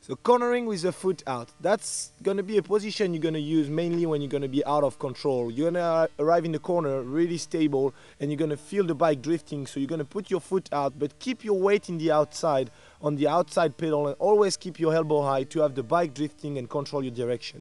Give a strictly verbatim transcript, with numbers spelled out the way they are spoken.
So cornering with the foot out, that's going to be a position you're going to use mainly when you're going to be out of control. You're going to arrive in the corner really stable and you're going to feel the bike drifting, so you're going to put your foot out but keep your weight in the outside, on the outside pedal, and always keep your elbow high to have the bike drifting and control your direction.